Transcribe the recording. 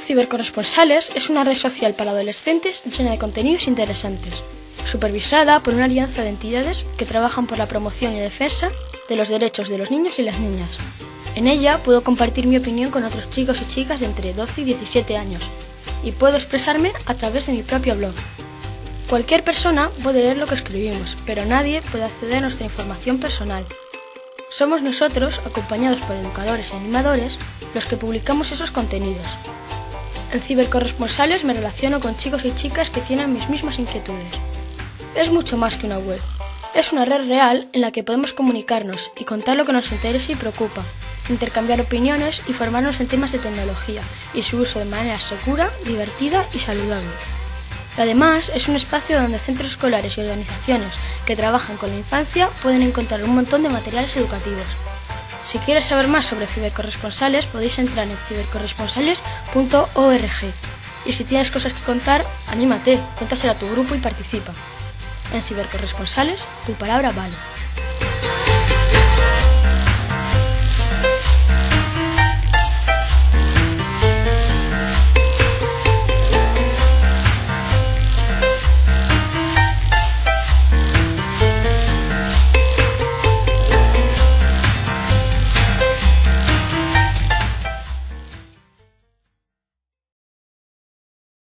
Cibercorresponsales es una red social para adolescentes llena de contenidos interesantes, supervisada por una alianza de entidades que trabajan por la promoción y defensa de los derechos de los niños y las niñas. En ella puedo compartir mi opinión con otros chicos y chicas de entre 12 y 17 años y puedo expresarme a través de mi propio blog. Cualquier persona puede leer lo que escribimos, pero nadie puede acceder a nuestra información personal. Somos nosotros, acompañados por educadores y animadores, los que publicamos esos contenidos. En Cibercorresponsales me relaciono con chicos y chicas que tienen mis mismas inquietudes. Es mucho más que una web. Es una red real en la que podemos comunicarnos y contar lo que nos interesa y preocupa, intercambiar opiniones y formarnos en temas de tecnología y su uso de manera segura, divertida y saludable. Además, es un espacio donde centros escolares y organizaciones que trabajan con la infancia pueden encontrar un montón de materiales educativos. Si quieres saber más sobre Cibercorresponsales, podéis entrar en cibercorresponsales.org. Y si tienes cosas que contar, anímate, cuéntaselo a tu grupo y participa. En Cibercorresponsales, tu palabra vale.